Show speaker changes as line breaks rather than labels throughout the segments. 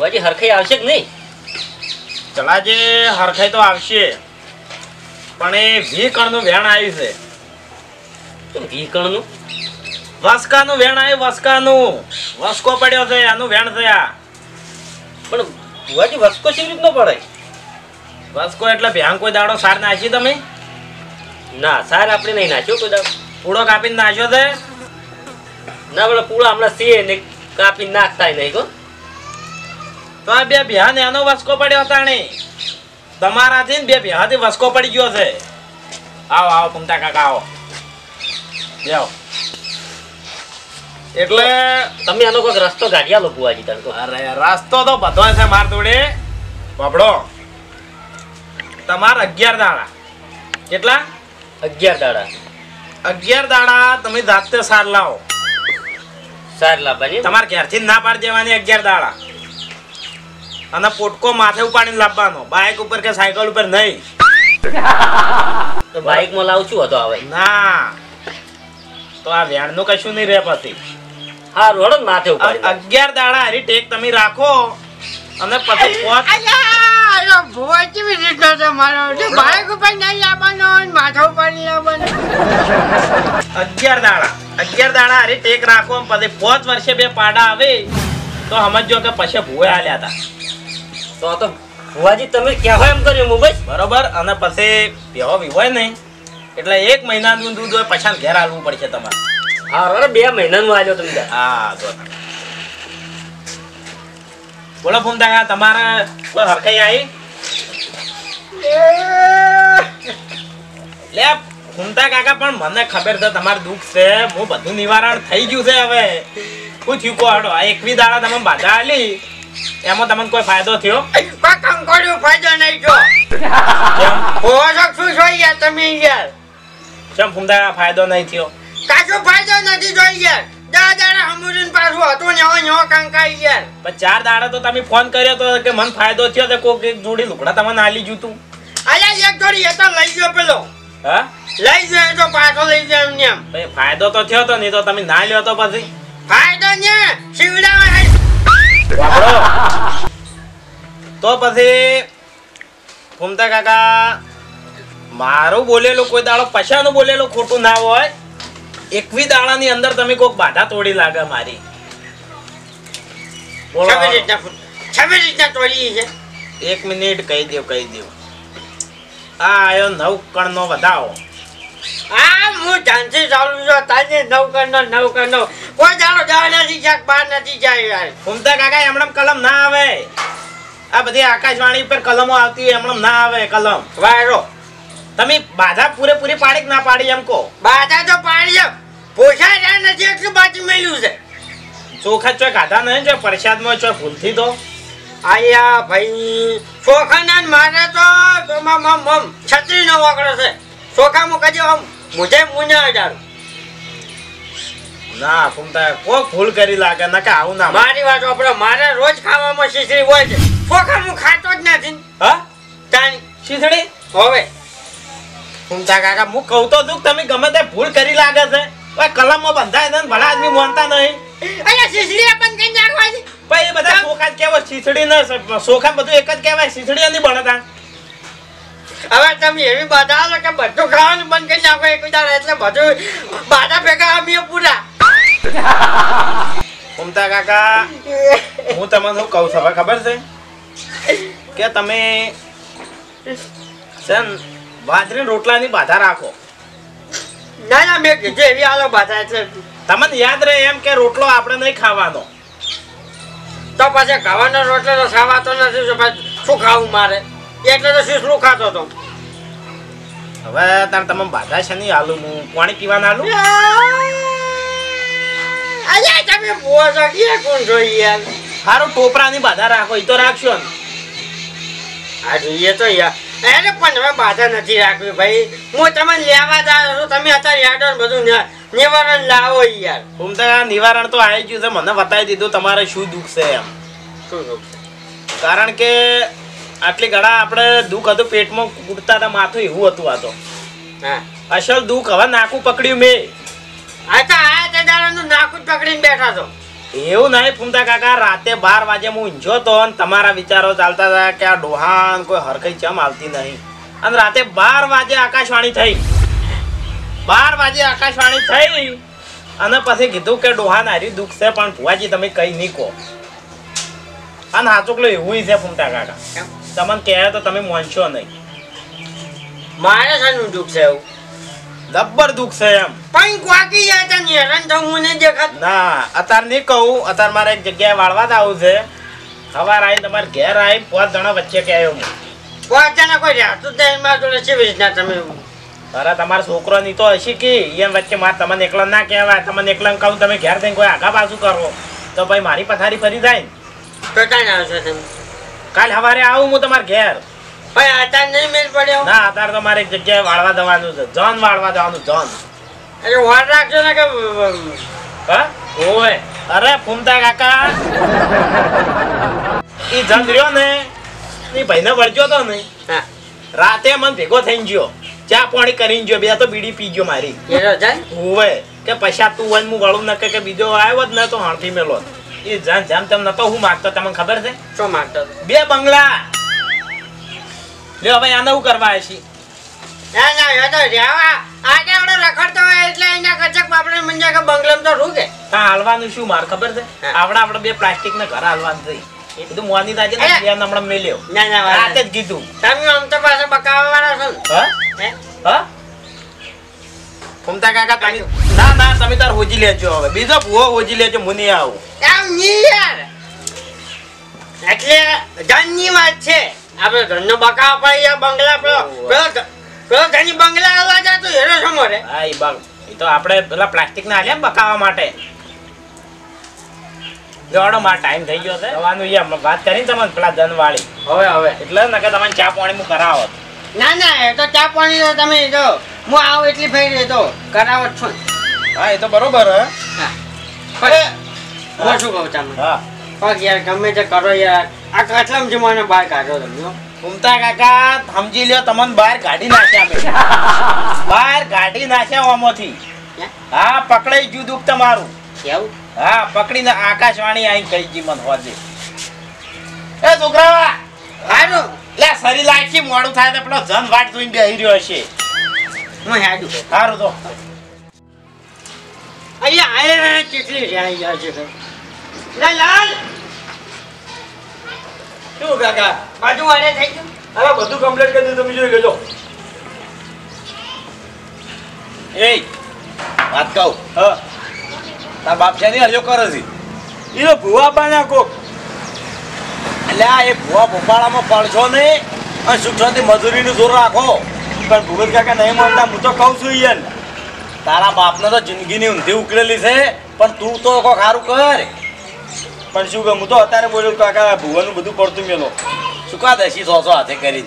બુઆજી હરખાઈ આવશે કે નહીં?
ચલાજે હરખાઈ તો આવશે, પણ એ 20 કણનું વેણ આવ્યું છે.
તો 20 કણનું
વસકાનું વેણ આવ્યું, વસકાનું વસકો પડ્યો છે, આનું વેણ છે આ.
પણ બુઆજી વસકો કેવી રીતનો પડે?
વસકો એટલે ભ્યાંગ કોઈ દાડો સાર નાખી તમે?
ના સાર આપણે નહીં નાખ્યો કોઈ દાડો.
પૂળો કાપીને નાખ્યો છે?
ના પેલા પૂળા હમણાં સીએ ને કાપી નાખતા નહીં કો.
તો આ બે ભ્યાને એનો વસકો પડ્યો તાણે તમારાથી ને બે ભ્યાથી વસકો પડી ગયો છે. આવો આવો કુમતા કાકા આવો, જાઓ. એટલે
તમે આનો કોઈક રસ્તો કાઢી આલો બુઆજી તાર તો.
અરે રસ્તો તો બધો છે માર જોડે. બાપડો તમાર 11 દાડા. કેટલા?
11 દાડા.
11 દાડા તમે જાતે સાર લાવો.
સાર લાવવાની
તમારે ઘેરથી ના પાડી દેવાની 11 દાડા. અને પોટકો માથે ઉપાડીને લાવવાનો, બાઇક ઉપર કે સાયકલ ઉપર નહીં.
તો બાઇક માં લાવું છું હતો આવે
ના, તો આ વેણ નું કશું નહીં રહે પછી.
હા રોડ માથે ઉપાડી
11 દાડા હરી ટેક તમે રાખો અને પછી પોત.
અલ્યા ભોવા કેવી રીતનો છે મારો? બાઇક ઉપર નહીં આવવાનો, માથા ઉપર નહીં આવવાનો.
11 દાડા હરી ટેક રાખો, પછી 5 વર્ષે બે પાડા આવે તો સમજો કે પછી ભૂએ આલ્યા હતા.
તો બુઆજી તમે કહેવાય એમ કર્યું મુંબઈ
બરોબર. અને પછી ભેવો વિહોય નહીં એટલે 1 મહિનાનું દૂધ હોય પછી ઘેર આલવું પડશે તમારે.
હા રોડ 2 મહિનાનું આવ્યો તમે.
હા બોલો ફૂમતા તમારે કોઈ હરખાઈ આવી? લે ફૂમતા કાકા પણ મને ખબર છે તમારું દુઃખ છે, હું બધું નિવારણ થઈ ગયું છે. હવે શું થયું કહો હડો? આ 21 દાડા તમે બાધા આલી એમાં તમને કોઈ ફાયદો થયો?
કોઈ કંકોડ્યો ફાયદો નહીં જો. ભોવા છો શું છો યાર તમે યાર?
કેમ ફૂમતા ફાયદો નહીં થયો?
કાચો ફાયદો નથી જોઈ યાર. દાદા હમુરીન પાછું હતું ને હવે કંકાઈ યાર.
પણ 4 દાડા તો તમે ફોન કર્યો તો કે મને ફાયદો થયો તો કોક એક જોડી લુગડા તમને આલી ગયું તું.
અલ્યા એક જોડી એ તો લઈ ગયો પેલો.
હા
લઈ ગયો તો પાછો લઈ જાય એમને એમ.
ભાઈ ફાયદો તો થયો તો નહીં તો તમે ના લ્યો તો પછી
ફાયદો ને શિવડા
વાપરો. તો પછી ફૂમતા કાકા મારું બોલેલું કોઈ દાડો પછાનું બોલેલું ખોટું ના હોય. 21 દાડાની અંદર તમે કોઈક બાધા તોડી લાગે મારી.
છબી રીતના તોડી છે.
1 મિનિટ કહી દો. આ આયો 9 કણનો વધાવો.
હા હું જાનથી ચાલુ છું તાજે 9 કરનો કોઈ દાડો જવા નથી જાય, બહાર નથી જાય યાર.
ફૂમતા કાકા એમણે કલમ ના આવે. આ બધી આકાશવાણી ઉપર કલમો આવતી હોય એમણે ના આવે કલમ.
વાયરો
તમે બાધા પૂરેપૂરી પાડી કે ના પાડી એમ કહો?
બાધા તો પાડી છે, પોષાય રહ્યા નથી એટલું બાકી મેલ્યું છે.
ચોખા ચોય ખાધા નહીં જો પ્રસાદમાં ચોય ભૂલથી તો
આયા ભાઈ ચોખાના મારે તો છત્રી નો વાકડો છે. ચોખામાં કદી આમ મુજે મુંજા જાડું.
ના ફૂમતા કોક ભૂલ કરી લાગે ના કે આવું ના.
મારી વાત આપણે મારે રોજ ખાવામાં શીશડી હોય છે, ચોખામાં ખાતો જ નથી.
હા
તાણી
શીસડી
હવે
ફૂમતા કાકા હું કહું તો દુઃખ તમે ગમે તે ભૂલ કરી લાગે છે. કલમમાં બંધાય ને ભલા આદમી માનતા નહીં.
અહીંયા શીશડી બંધ કરી નાખવા છે.
ભાઈ એ બધા ચોખા જ કહેવાય, શીસડી ને ચોખા બધું એક જ કહેવાય. શીસડી નહીં બનતા.
હવે તમે એવી બાધા આલો કે બધું ખાવાનું બંધ કરી નાખો એક દાડે એટલે બધું બાધા ભેગા અમે પૂરા.
ફૂમતા કાકા હું તમને શું કહું છું ખબર છે કે તમે બાજરી રોટલાની બાધા રાખો.
ના ના મેં કીધું એવી આલો બાધા એટલે
તમને યાદ રહે એમ કે રોટલો આપણે નહીં ખાવાનો.
તો પછી ખાવાનો રોટલો તો ખાવાતો નથી. શું ખાવું મારે એટલે તો શીશડું ખાતો હતો.
હવે તાર તમે બાધા છે નહીં આલું હું પાણી પીવાના આલું.
અલ્યા તમે બોલો કે કોણ જોઈએ યાર?
સારું ટોપરાની બાધા રાખો. એ તો રાખશો ને?
આ જોઈએ તો યાર એને પણ હવે બાધા નથી રાખવી ભાઈ. હું તમને લેવા જાઉં છું, તમે અત્યારે યાદો બધું નિવારણ લાવો યાર.
ફૂમતા નિવારણ તો આવી ગયું છે, મને બતાવી દીધું તમારે શું દુઃખ છે એમ.
શું દુઃખ?
કારણ કે આટલી ઘણા આપણે દુઃખ હતું પેટમાં કૂટતા હતા માથું એવું હતું. આ તો
હા
અસલ દુઃખ હવે નાકું પકડ્યું મેં.
આ તો આ તે દાડાનું નાકું પકડીને બેઠા છો.
એવું નહીં ફૂમતા કાકા, રાતે 12 વાગે હું ઊંઝો તો અને તમારા વિચારો ચાલતા હતા કે આ ડોહાન કોઈ હરકઈ ચમ આવતી નહીં, અને રાતે 12 વાગે આકાશવાણી થઈ. 12 વાગે આકાશવાણી થઈ અને પછી કીધું કે ડોહાન હારી દુઃખ છે પણ ભુવાજી તમે કઈ નહીં કહો. અને હાચુકલો એવું છે ફૂમતા કાકા, તમને કહે તો તમે માનશો નહીં.
મારે શાનું દુઃખ છે એવું?
જબ્બર દુઃખ છે એમ.
પણ કોકી જાય તને હેરાન થવું મને દેખાત
ના અત્યારે નહીં કહું, અત્યારે મારે એક જગ્યાએ વાળવા જ આવું છે. સવાર આવી તમારે ઘેર આવી 5 જણા વચ્ચે કે આવ્યો હું.
પોતાના કોઈ રહેતું જ નહીં મારા જોડે કેવી રીતના તમે
અરે તમારો છોકરો ની તો હશે કે એમ વચ્ચે મારે તમને એકલા ના કહેવાય. તમને એકલા કહું તમે ઘેર થઈને કોઈ આગા પાછું કરો તો ભાઈ મારી પથારી ફરી જાય ને.
તો ક્યાં આવો છો તમે?
કાલ સવારે આવું હું તમારા ઘેર.
ભાઈ અત્યારે નહીં મેળ પડ્યો?
ના અત્યારે તો મારે એક જગ્યાએ વાળવા જવાનું છે. જોન વાળવા જવાનું જોન.
અરે વાર રાખજો ને કે
હા ઓય અરે ફૂમતા કાકા ઈ જન રહ્યો ને ઈ ભાઈને વળજો તો ને
હા
રાતે મને ભેગો થઈને ગયો, ચા પાણી કરીને ગયો, બે તો બીડી પી ગયો મારી.
એરો જાય
ઓય કે પૈસા તું વન હું વળું ન કે બીજો આવ્યો જ ન તો હાણથી મેલો. એ જાન જામ તેમ નતો હું માગતો તમને ખબર છે?
શું માંગતો?
2 બંગલા લે. હવે આને હું કરવા આવ્યા છીએ?
ના ના એ તો રહેવા આજે આવડે રખડતો હોય એટલે એના કચક બાપડે મંજા કે બંગલામાં તો રૂકે.
ત્યાં હાલવાનું શું માર ખબર છે?
હા.
આપણે 2 પ્લાસ્ટિક ના ઘર હાલવાનું થઈ. એ બધું મોની તાજે ને બે હમણાં મેલ્યો.
ના ના
રાતે જ કીધું.
તમે આમ તો પાછા બકાવા વાળા છો ને?
હા
હે?
હા ફૂમતા કાકા તમે ના ના તમે તાર હોજી લેજો. હવે બીજો ભૂવો હોજી લેજો, હું નહીં આવું.
આમ નહીં યાર, એટલે ધનની વાત છે. આપણે ધનનો બકાવા પડી આ બંગલા પેલો ધની બંગલા આવવા જતો હેરો છો મોરે.
હા એ બગ એ તો આપણે પેલા પ્લાસ્ટિક ના આલ્યા બકાવા માટે. જોડો માર ટાઈમ થઈ ગયો છે જવાનું. એ વાત કરીને તમને પેલા ધન વાળી
હવે
એટલે નકે તમને ચા પાણી હું કરાવત.
ના ના એ તો ચા પાણી તો તમે જો હું આવું એટલી ફેર એ તો કરાવો જ છો ને.
હા એ તો બરોબર હે.
હા પણ હું શું કહું તમને?
હા
પગ યાર ગમે તે કરો યાર, આ કટલામ જમાને બહાર કાઢો તમે હો.
ફૂમતા કાકા સમજી લ્યો તમને બહાર કાઢી નાખ્યા અમે. બહાર કાઢી નાખ્યા આમાંથી.
હે?
હા પકડાઈ ગયું દુઃખ તમારું.
કેવું?
હા પકડીને આકાશવાણી આઈ કહી જી મન હોજે. એ છોકરા
હારું
લે સરી લાગી મોડું થાય તો પેલો જન વાટ જોઈને બેહી રહ્યો હશે.
હું હેડું
સારું તો
અહીંયા આયે કેટલી જાય જાય છે. લાલ
શું કાકા?
બાજુ વાળે થઈ ગયું.
અરે બધું કમ્પ્લીટ કરી દીધું, તમે જોઈ લેજો. એ વાત કહું હા તાર બાપ છે ને હજો કરે છે એ તો ભૂવા બાના કોક. એટલે આ એ ભૂવા ભોપાળામાં પડશો નહીં અને સુખ શાંતિ મજૂરીનું જોર રાખો. પણ ભૂગત કાકા નહીં માનતા. હું તો કહું છું યાર તારા બાપને તો જિંદગીની ઊંધી ઉકળેલી છે પણ તું તો કોક સારું કર. પણ શું કહું હું તો અત્યારે બોલ્યો કાકા ભૂવાનું બધું પડતું મેલો શું કા દેશી 100 હાથે કરી.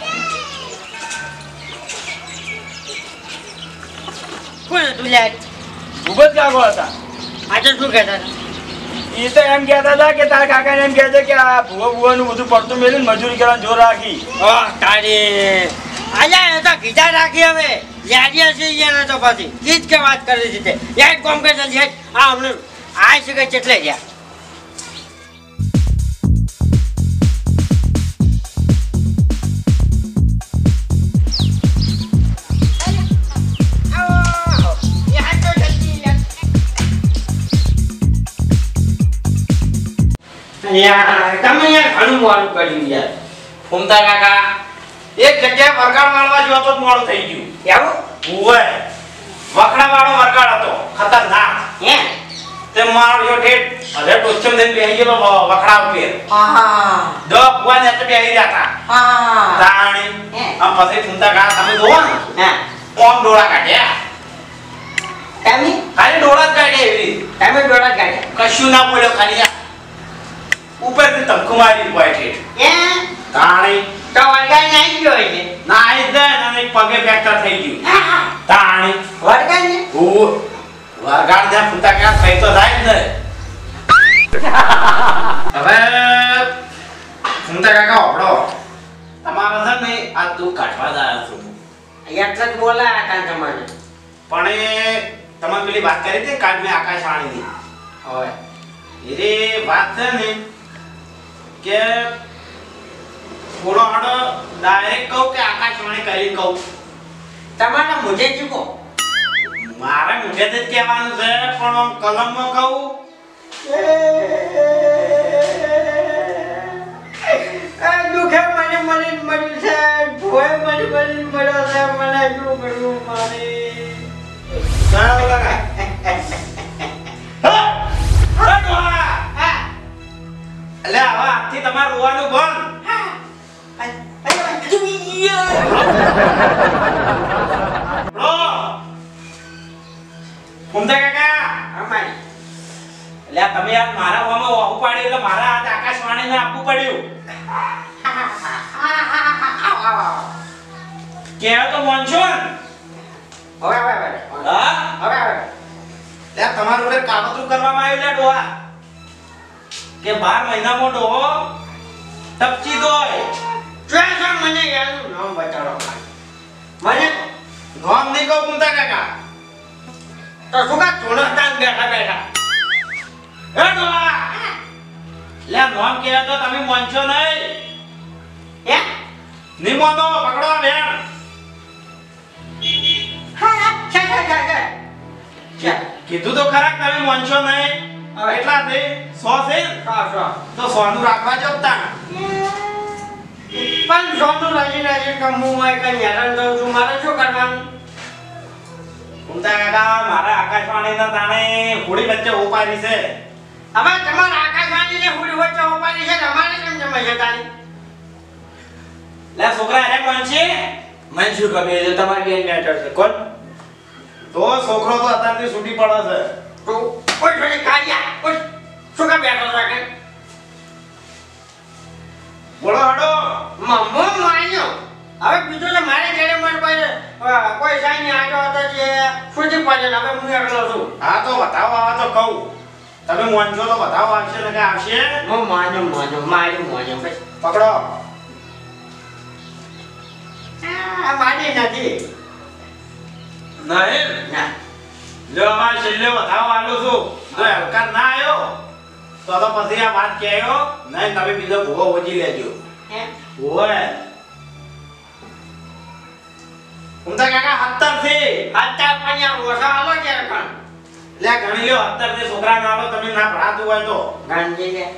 કોણ હતું લે?
ભૂગત કાકો હતા.
આજે શું કહેતા
એ તો એમ કહેતા હતા કે તારા કાકાને એમ કહે છે કે આ ભૂવાનું બધું પડતું મેળવી મજૂરી કરવાનું જોર રાખી.
તારી આયા એ તો કીધા રાખી હવે યાદિયા છે એને તો પછી ઈ જ કે વાત કરી દીધી. યાદ કોમ કે ચાલ યાદ આ અમને આ છે કે કેટલે ગયા. તમે યાર ઘણું મોડું કર્યું યાર.
ફૂમતા કાકા એક જગ્યાએ વરગાડ મારવા જો તો મોડું થઈ ગયું.
કેવું?
ઓય વખડા વાળો વરગાડ હતો ખતરનાક.
હે?
તે મારો ઠેઠ અરે ટોચમ દઈને બેહી ગયો વખડા ઉપર.
હા
દો ભુવા ને બેહી રહ્યા હતા.
હા
તાણી આ પછી ફૂમતા કાકા તમે જોવો ને
હા
ઓમ ડોળા કાઢ્યા.
તમે
ખાલી ડોળા જ કાઢ્યા એવી રીતે.
તમે ડોળા કાઢ્યા?
કશું ના પડ્યો ખાલી ઉપરથી ધમકો મારી પડે ઠેઠ.
હે?
તાણી
તો વળગાઈ નાઈ ગયો છે.
ના આઈ દે અને પગે ફ્રેક્ચર થઈ ગયું. તાણી
વળગાઈ ને?
ઓ વરગાડ દે ફૂમતા કાકા થઈ તો જાય જ ને. હવે ફૂમતા કાકા ઓપડો તમારો છે ને આ તું કાઢવા જાય છું
એટલે જ બોલાયા હતા તમારે.
પણ એ તમે પેલી વાત કરી હતી કાલ મેં આકાશવાણીની
હવે
એ વાત છે ને કે થોડો હાડો ડાયરેક્ટ કહું કે આકાશવાણી કરી કહું?
તમારા મુજે ચૂકો
મારે મુજેથી જ કહેવાનું છે, પણ આમ કલમમાં કહું.
દુખે મને મળ્યું છે, ભોય મને મળ્યો છે, મને શું કરવું મારે?
ચાલો લગા. એટલે હવે આજથી તમારે રોવાનું બંધ. રો ફૂમતા કાકા, એટલે તમે યાર મારા હોમાં વાહુ પાડ્યું એટલે મારા હાથ આકાશવાણીને આપવું પડ્યું. કેવો તો મોનશો ને? હા? લે તમારું જોડે કાવતરું કરવામાં આવ્યું લે ડોહા કે 12 મહિનામાં ડોહો ટપચી દોય.
મને યારનું નામ બતાડો. મને
નામ નહીં કહું ફૂમતા કાકા.
તો શું કા ચોણસ્તાન બેઠા બેઠા
એ ડોહા, લે નામ કહે તો તમે મોનશો નહીં.
હે
નિમોનો પકડો બેન. કીધું તો ખરા કે તમે મોનશો નહીં. કેટલા છે? 100 છે તો 100 નું રાખવા જો તા.
પણ સોનું રાજી કમું હોય કઈ હેરાન થઉં છું, મારે શું કરવાનું?
ફૂમતા કાકા, મારા આકાશવાણીના તાણે હોળી વચ્ચે ઉપાડી છે.
હવે તમારા આકાશવાણીને હુડી વચ્ચે ઉપાડી છે, તમારે કેમ જમાઈ છે તારી?
લે છોકરા અરે મોનશી,
મને શું ખબર છે તમારી બેન મેટર છે? કોણ
તો છોકરો તો અત્યારથી છૂટી પડે છે.
તો કોઈ થોડી કાઢ્યા કોઈ શું કામ બેઠો છો કે
બોલો હડો.
મમ્મો માન્યો. હવે બીજું તો મારે ઘરે મન પાસે કોઈ સાઈની આટો હતો જે છૂટી પડે ને હવે હું એકલો છું.
હા તો બતાવો આવા તો કહું. તમે મોનશો તો બતાવો આવશે ને કે આવશે.
હું માન્યો માર્યું બસ.
પકડો.
આ માની નથી.
નહીં
ના
જો અમારે છેલ્લે બતાવો આલું છું. જો હલકાર ના આવ્યો તો પછી આ વાત કહેયો નહીં. તમે બીજો ભૂગો ઓછી લેજો.
હે
ઓય ફૂમતા કાકા 17 થી
અત્યાર પણ ઓછા આલો કે પણ
લે ગણી લ્યો. 17 થી છોકરા ના આલો તમે ના ભરાતું હોય તો
ગાંધી લે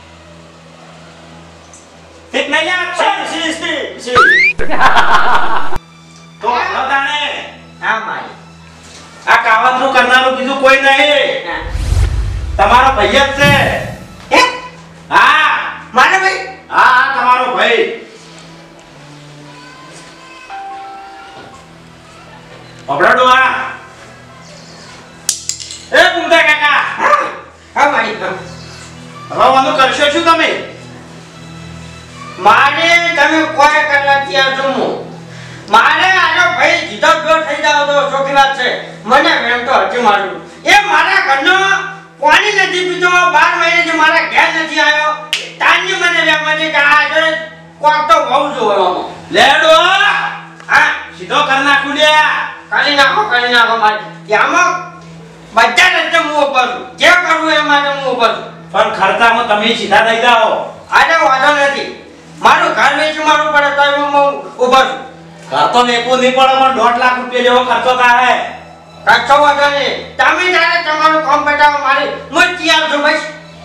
ઠીક નહીં યાર.
સી
તો હલો તાણે
હા મારી
આ કાવતરું કરનારું બીજું કોઈ નહીં,
હા
તમારો ભાઈ જ છે.
હે
હા
મારે ભાઈ
હા હા તમારો ભાઈ. પકડો આ. એ ફૂમતા કાકા,
હા મારી
રવાનું કરશો શું તમે?
મારે તમે કોઈ કરવા ત્યાં જમો મારે આનો ભાઈ જીતો જો થઈ જાવ તો ચોખી વાત છે. મને એમ તો હજી મારું એ મારા ઘરનો પાણી નથી પીતો, 12 મહિનાથી મારા ઘેર નથી આવ્યો. તાની મને એમ હતી કે આ જો કોક તો બહુ જોવામાં
લેડો
હા
સીધો કર નાખું લે.
કરી નાખો મારે ત્યાંમાં બધા રસ્તે હું ઉપર છું. જે કરવું એ માટે હું ઉપર છું.
પણ ખર્ચામાં તમે સીધા થઈ જાઓ.
આજે વાંધો નથી. મારું ઘર વેચી મારું પડે તો હું ઉપર છું.
ઘર તો વેચવું નહીં પડે પણ 1.5 લાખ રૂપિયા જેવો ખર્ચો થાય.
કચ્છો વાંધો નહીં. તમે જ્યારે તમારું કામ બતાવો મારી હું તૈયાર છું બસ.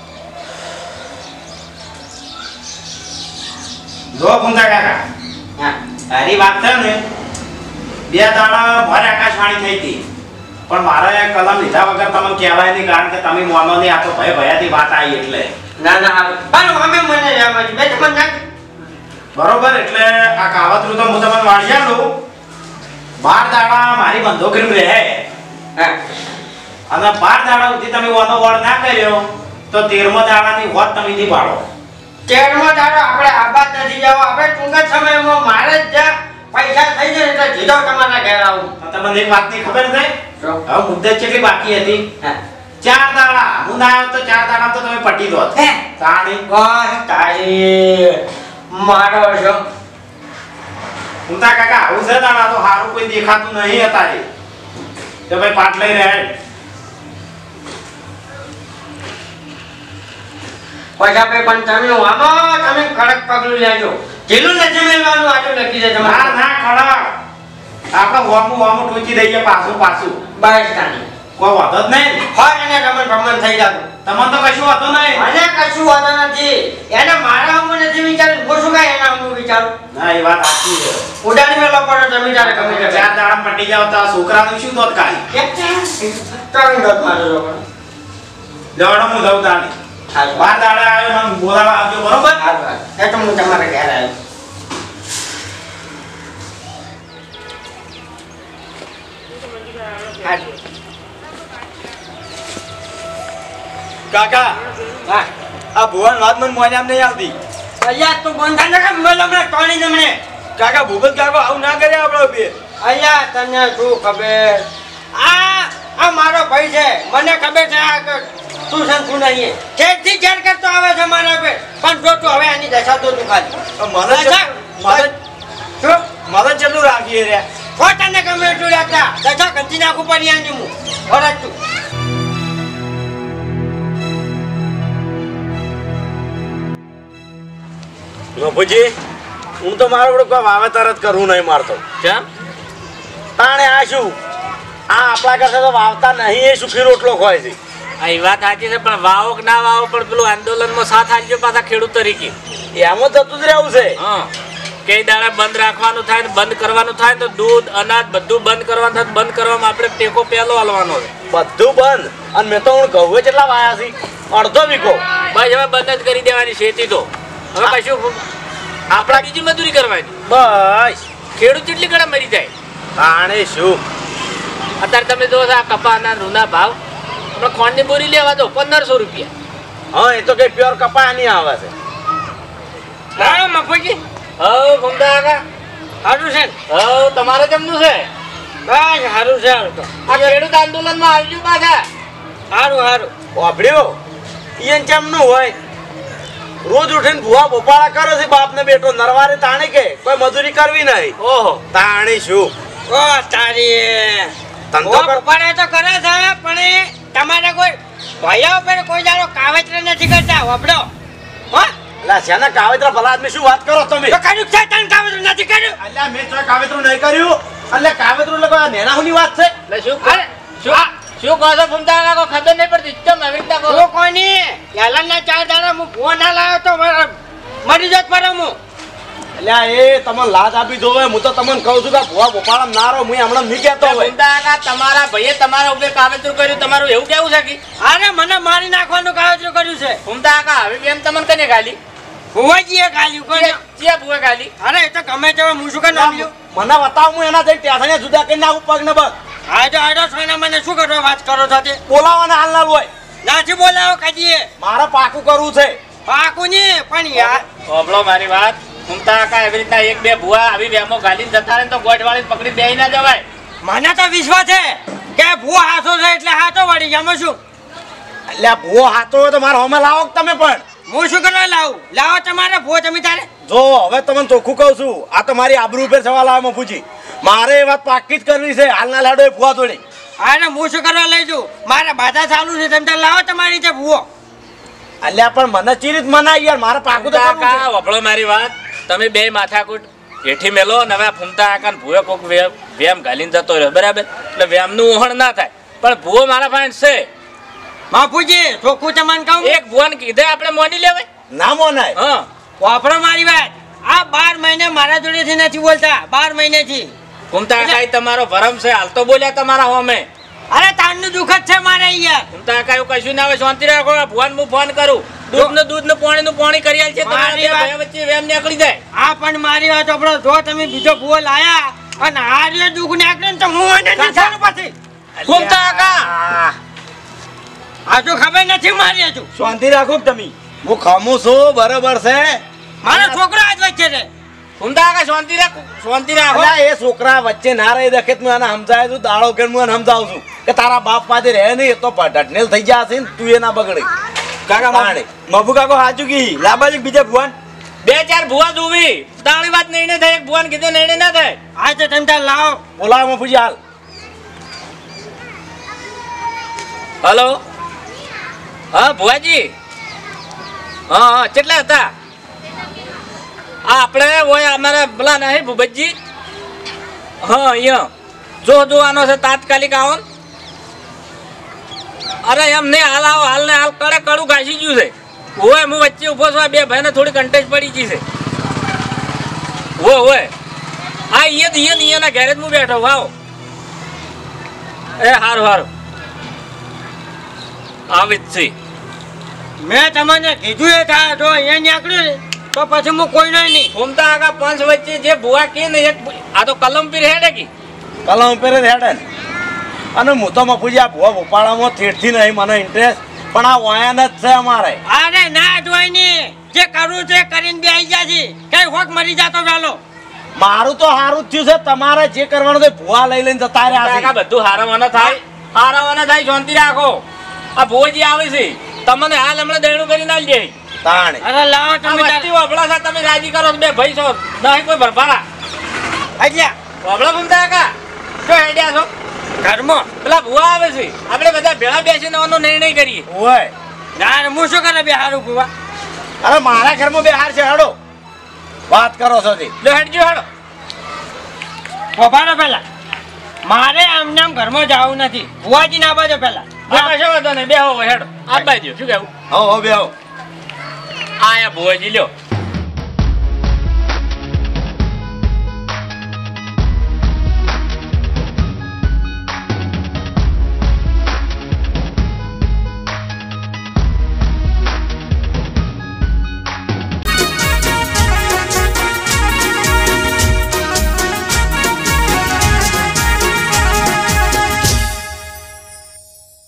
જો ફૂમતા કાકા,
હા
તારી વાત છે ને 2 દાડા ભારે આકાશવાણી થઈ હતી પણ મારે કલમ લીધા વગર તમને કહેવાય નહીં, કારણ કે તમે મોનો નહીં. આ તો ભયાથી વાત આવી એટલે.
ના પણ અમે મને એમ જ મેં તમને
બરોબર. એટલે આ કાવતરું તો હું તમને વાળી આલું. 12 દાડા મારી બંધોકરી રહે
હા
અને 12 દાડા સુધી તમે મોનો વળ ના કર્યો તો 13મા દાડાની હોત તમે નહીં પાડો.
13મો દાડો આપણે આબાદ નથી જવો. આપણે ટૂંક જ સમયમાં મારે જ જ્યાં પૈસા થઈ જાય એટલે જીધો તમારા ઘેર આવું.
તો તમને એક વાતની ખબર છે?
શું?
હવે મુદ્દત કેટલી બાકી હતી?
હા
4 દાડા. હું ના આવ્યો તો 4 દાડા તો તમે પટી દો.
હે
તાણી
બસ તારી મારો છો.
ફૂમતા કાકા આવું છે દાડા તો સારું કોઈ દેખાતું નહીં અત્યારે. તો ભાઈ પાટ લઈ રહ્યા.
પૈસા પે પણ તમે આમાં તમે કડક પગલું લેજો જેલું નથી મેળવાનું આટલું લખી દે
ના
તમારે
ના કડક આપણે હોમું ટૂંચી દઈએ પાછું
બસ તાની
કોઈ વાંધો જ નહીં
હોય એને રમણ ભમણ થઈ જતું
તમને તો કશું વાંધો નહીં
મને કશું વાંધો નથી એને મારા હું નથી વિચારું હું શું કાંઈ એના હું વિચારું
ના એ વાત સાચી છે
ઉડાડી મેલો પડો તમે તારે ગમે તે
ચાર દાડા પટી જાવ તો આ છોકરાનું શું દોત કાઢી
ત્રણ દોત મારો લોકો
જવાનો હું જઉં તાણી બાર દાડા આવ્યો મને બોલાવા આવજો બરોબર
એ તો હું તમારા ઘરે આવ્યો
કાકા
હા
આ ભુવન વાત મને મોને આમ નહીં આવતી
અહીંયા તું બંધા ને કેમ મેલો મને ટોણી તમને
કાકા ભૂપત કાકો આવું ના કરે આપણે બે
અહીંયા તને શું ખબર આ મારો ભાઈ છે મને ખબર છે આ તું છે તું નહીં જેથી જેર કરતો આવે છે મારા પે પણ જો તું હવે આની દશા તો તું ખાલી
મદદ જેટલું રાખીએ રે
ખોટાને ગમે એટલું રાખતા દશા ગંજી નાખું પડી આની હું ઓરત તું
મફુજી હું તો મારો બધું કોઈ વાવેતર જ કરવું નહીં મારતો
કેમ
તાણે આ શું આ આપણા કરતા તો વાવતા નહીં એ સુખી રોટલો ખોય છે
આ એ વાત સાચી છે પણ વાવો કે ના વાવો પણ પેલું આંદોલનમાં સાથ આપજો પાછા ખેડૂત તરીકે
એમાં જતું જ રહેવું છે
હા કઈ દાડા બંધ રાખવાનું થાય ને બંધ કરવાનું થાય તો દૂધ અનાજ બધું બંધ કરવાનું થાય બંધ કરવામાં આપણે ટેકો પહેલો હાલવાનો છે
બધું બંધ અને મેં તો હું ઘઉં કેટલા વાયા છે અડધો વીઘો
બસ હવે બંધ જ કરી દેવાની ખેતી તો હવે કશું આપણા બીજી મજૂરી કરવાની
બસ
ખેડૂત કેટલી ઘણા મરી જાય
તાણે શું
અત્યારે તમે જો આ કપાના રૂના ભાવ આપણે ખોંડની બોરી લેવા દો 1500 રૂપિયા
હા એ તો કઈ પ્યોર કપા નહીં આવે છે
હા મફુજી
હવ ફમદા કાકા
સારું છે
હવ તમારે કેમનું છે
બસ સારું છે હારું તો
આ ખેડૂત આંદોલનમાં આવજો પાછા
સારું સારું
વાપડ્યો ઈયન ચમનું હોય રોજ ઉઠીને ભૂવા બોપાળા કરે છે બાપને બેટો નરવારે તાણે કે કોઈ મજૂરી કરવી નહીં
ઓહો
તાણી શું
ઓ તારી
ધંધો કર
પડે તો કરે છે પણ એ તમારે કોઈ ભયા ઉપર કોઈ જાણો કાવતરા નથી કરતા વપડો હો
અલા શાના કાવેતરા ભલા આદમી શું વાત કરો તમે
તો કર્યું છે તને કાવતરું નથી કર્યું
અલ્યા મેં તો કાવેતરું નહીં કર્યું એટલે કાવેતરું લગો નેનાહુની વાત છે
એટલે શું શું કહો છો ફમદા કાકા ખબર નહીં પડતી કેમ આવી રીતના કહો
ઓ કોની પહેલાના 4 દાડા હું ફોન ના લાવ્યો તો મરી જત પર હું
અલ્યા એ તમને લાજ આપી દો હું તો તમને કહું છું કે ભૂવા બોપાળા ના રહો હું હમણાં નહીં કહેતો હોય
ફમદા કાકા તમારા ભાઈએ તમારા ઉપર કાવતરું કર્યું તમારું એવું કેવું છે કે
અરે મને મારી નાખવાનું કાવતરું કર્યું છે
ફમદા કાકા હવે એમ તમને કને ગાલી
ભુવાજીએ ગાલ્યું કોને
ચિયા ભૂએ ગાલી
અરે એ તો ગમે તે હું શું કરી નાખ્યું
મને બતાવ હું એના જઈને ટેસણે જુદા કરી નાખું પગ ને બગ
આજો સોના મને શું કરવા વાત કરો છો તે
બોલાવાના હાલ ના હોય
નાથી બોલાવો કજીએ
મારે પાકું કરવું છે
પાકું ને પણ યાર
ઓબળો મારી વાત ફમદા કાકા એવી રીતના એક બે ભૂવા આવી વેમો ગાલીને જતા રહે તો ગોઠવાળી પકડી બેહી ના જવાય
મને તો વિશ્વાસ છે કે ભૂવા હાથો છે એટલે હાથો વળી જમો છું
અલ્યા ભૂવો હાથો હોય તો મારા હોમે લાવો કે તમે પણ
હું શું કરવા લાવું લાવો તમારે ભૂવો તમે તારે
જો હવે તમને ચોખ્ખું કહું છું આ તો મારી આબરૂ ઉપર સવાલ આવે મફુજી મારે એ વાત પાકી જ કરવી છે હાલના લાડો એ ભૂવા થોડી
અરે હું શું કરવા લઈ જઉં મારે બાધા ચાલુ છે તમે તારે લાવો તમારી રીતે ભૂવો
અલ્યા પણ મને ચીરીત મનાય યાર મારે પાકું તો કરવું છે.
કાકા વપડો મારી વાત તમે બે માથાકૂટ હેઠી મેલો ને હવે ફમતા કાકા ભૂએ કોક વેમ ગાલીને જતો રહ્યો બરાબર એટલે વેમનું ઓહણ ના થાય પણ ભૂવો મારા પાસે છે
બાપુજી ચોખ્ખું તમને કહું
એક ભૂવાને કીધે આપણે મોની લેવાય
ના મોનાય
હા
વાપરો મારી વાત આ 12 મહિને મારા જોડેથી નથી બોલતા 12 મહિનેથી
ફમતા કાકા તમારો ભરમ છે હાલ તો બોલ્યા તમારા હોમે
અરે તારનું દુઃખ જ છે મારે યાર
ફમતા કાકા એવું કશું ના હોય શાંતિ રાખો ભૂવાને હું ફોન કરું દૂધનું પાણી કરી આલ છે
મારી વાત-
તમારા વચ્ચે વેમ નીકળી જાય
આ પણ મારી વાત આપણો જો તમે બીજો ભૂવો લાયા અને આ જે દુઃખ નાખ્યું ને તો હું એને નીચાણું પછી
ફમતા કાકા
આ તો ખબર નથી મારી હજુ
શાંતિ રાખો કે તમે હું ખમું છું બરાબર છે
મારો છોકરો આજ વચ્ચે છે
ફમતા કાકા શાંતિ રાખો
અલ્યા એ છોકરા વચ્ચે ના રહી દખે હું એને સમજાય છું દાડો કે હું એને સમજાવું છું કે તારા બાપ પાસે રહે નહીં એ તો ઢટનેલ થઈ જશે ને તું એ ના બગડે
કાકા મફુ કાકો સાચું કી લાબાજી બીજા ભુવન
2-4 ભૂવા જોવી દાણી વાત નિર્ણય થાય એક ભૂવાને કીધે નિર્ણય ના થાય
આ તો તમે તાર લાવો
બોલાવો મફુજી હાલ
હલો હા ભુવાજી હા હા કેટલા હતા આ આપણે ઓય અમારા પેલા નહીં ભૂપતજી હા અહીંયા જો આનો છે તાત્કાલિક આવો ને. અરે એમ નહીં હાલ આવો હાલ ને હાલ કડે કડું ઘાસી ગયું છે ઓય હું વચ્ચે ઉભો છું બે ભાઈને થોડી કન્ટેસ્ટ પડી ગઈ છે ઓય હા અહીંયા ઘેરે જ હું બેઠો વાવ એ હારું હારું આવી જ છે
મેં તમને કીધું એ થાય તો અહીંયા નીકળ્યું ને તો પછી હું કોઈ નહીં.
ઘૂમતા આગા પાંચ વચ્ચે જે ભુવા કે ને એક આ તો કલમ પીર હેડે કી
કલમ ઉપર જ હેડે ને. અને હું તો મફુજી આ ભૂવા ભોપાળામાં થેડથી નહીં મને ઇન્ટરેસ્ટ પણ આ વાયન જ છે અમારે.
અરે ના જોઈ ને જે કરવું છે કરીને બે આવી ગયા છે કઈ હોક મરી જાતો વેલો.
મારું તો સારું જ થયું છે તમારે જે કરવાનું છે ભૂવા લઈ લઈને જતા રહ્યા
કાકા
છે.
બધું હારવાના થાય શાંતિ રાખો આ ભુવજી આવે છે તમને હાલ હમણાં દેણું કરીને આલી જાય
તાણે
અરે લાવો
આ
તમે
વસ્તી વભળા છે તમે રાજી કરો છો બે ભાઈ છો નહીં કોઈ ભરભારા
અલ્યા
વભળા ઘૂમતા કાકા જો હેડ્યા છો
ઘરમાં
પેલા ભુવા આવે છે આપણે બધા ભેળા બેસીને આનો નિર્ણય કરીએ
ઓય
ના હું શું કરે બે હારું ભૂવા.
અરે મારા ઘરમાં બે હાર છે હેડો વાત કરો છો જી.
લો હેડજો હેડો
ઉભા રહો પેલા મારે આમને આમ ઘરમાં જવું નથી ભુવાજી ના બાજુ પેલા
કશો વાંધો નહીં બેહો હેડો આ બાજુ શું કેવું
હો બેહો
આયા ભુવાજી લ્યો